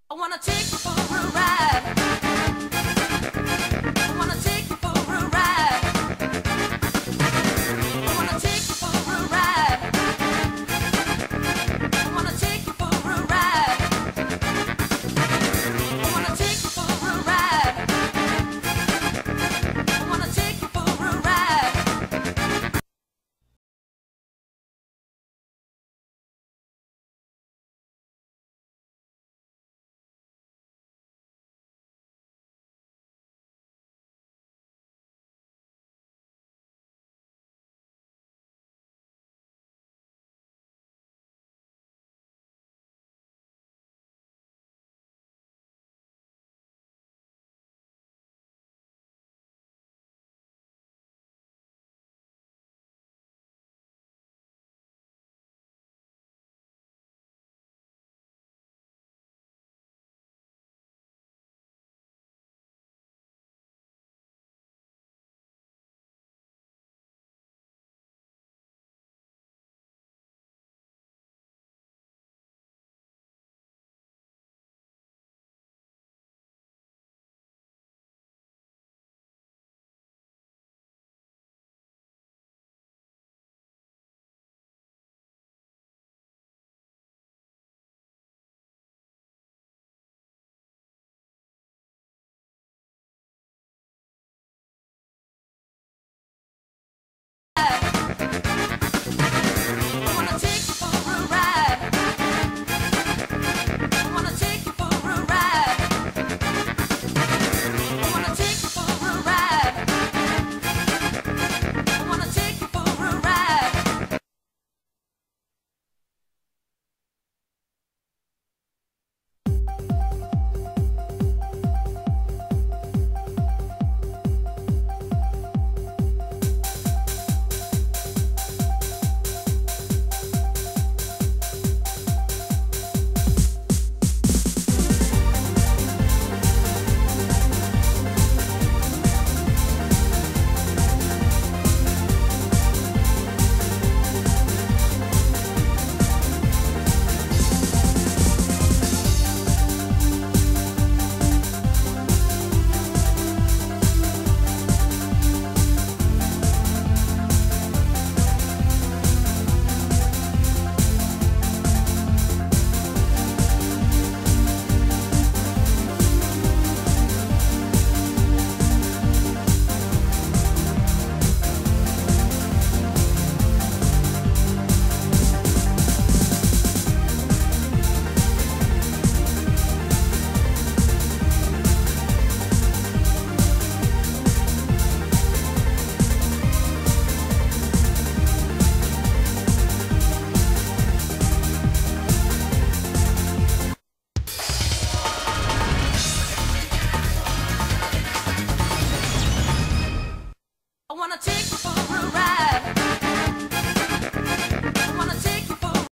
I wanna take you for a ride. I wanna take you for a ride. I wanna take you for a ride. I wanna take you for a ride. I wanna take you for a ride. I wanna take you for a ride. I wanna take you for